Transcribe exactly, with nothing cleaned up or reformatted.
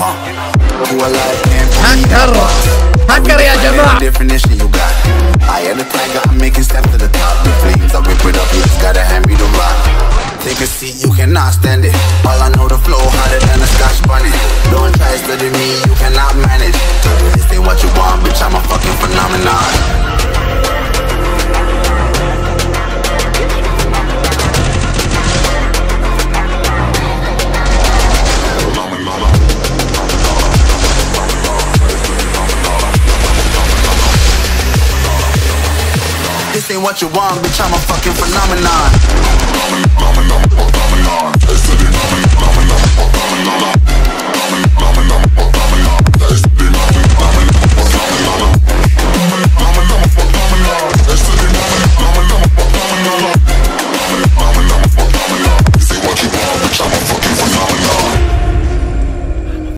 هو life هكر هكر يا جماعة. definition you got. I am the tiger, I'm making steps to the top. The flames, I rip it up, you just gotta hand me the rock. Take a seat, you cannot stand it. All I know, the flow harder than a Scotch bonnet. Don't try study me, you cannot manage. This ain't what you want, bitch, I'm a fucking phenomenon. This ain't what you want, bitch, I'm a fucking phenomenon. Phenomenon, phenomenon, phenomenon.